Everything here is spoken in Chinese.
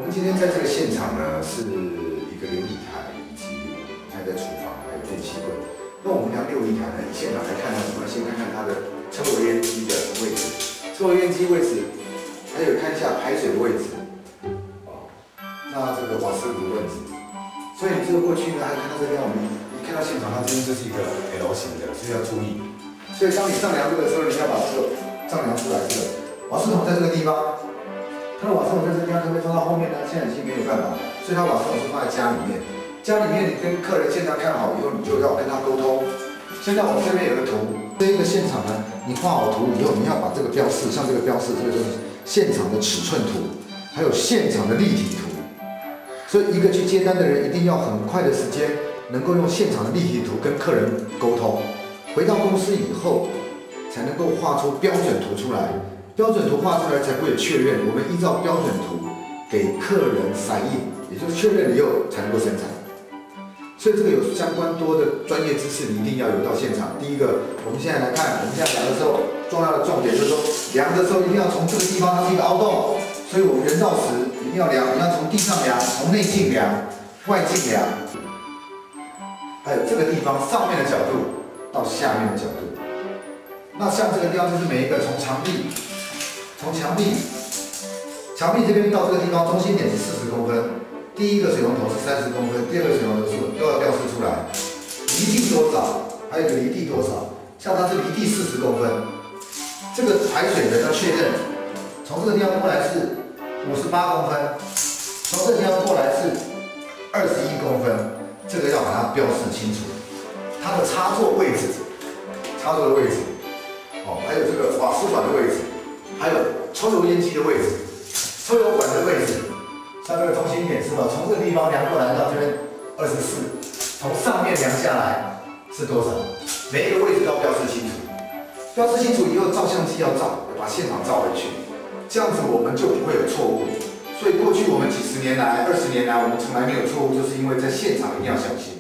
们今天在这个现场呢，是一个流理台以及看在厨房还有电器柜。那我们量流理台呢，以现场来看呢，我们先看看它的抽油烟机的位置，抽油烟机位置，还有看一下排水的位置，那这个瓦斯炉的位置。所以这个过去呢，还看到这边，我们一看到现场，它这边就是一个 L 型的，所以要注意。所以当你丈量这个时候，你要把这个丈量出来，这个瓦斯桶在这个地方。 它的瓦斯桶在这地方，可不可以放到后面呢？现在已经没有办法，所以它瓦斯桶是放在家里面。家里面你跟客人现场看好以后，你就要跟他沟通。现在我们这边有个图，这一个现场呢，你画好图以后，你要把这个标示，像这个标示，这个就是现场的尺寸图，还有现场的立体图。所以一个去接单的人一定要很快的时间，能够用现场的立体图跟客人沟通。回到公司以后，才能够画出标准图出来。 标准图画出来才会有确认，我们依照标准图给客人反映，也就是确认了以后才能够生产。所以这个有相关多的专业知识，你一定要有到现场。第一个，我们现在来看，我们现在量的时候，重要的重点就是说，量的时候一定要从这个地方，它是一个凹洞，所以我们人造石一定要量，你要从地上量，从内径量，外径量，还有这个地方上面的角度到下面的角度。那像这个地方就是每一个从墙壁这边到这个地方，中心点是40公分。第一个水龙头是30公分，第二个水龙头都要标示出来。离地多少，还有一个离地多少。像它是离地40公分，这个排水的要确认，从这个地方过来是58公分，从这个地方过来是21公分，这个要把它标示清楚。它的插座位置，插座的位置，还有这个瓦斯管的位置。 还有抽油烟机的位置，抽油管的位置，像这个中心点是吧？从这个地方量过来到这边24，从上面量下来是多少？每一个位置都要标示清楚。标示清楚以后，照相机要照，把现场照回去，这样子我们就不会有错误。所以过去我们几十年来、20年来，我们从来没有错误，就是因为在现场一定要小心。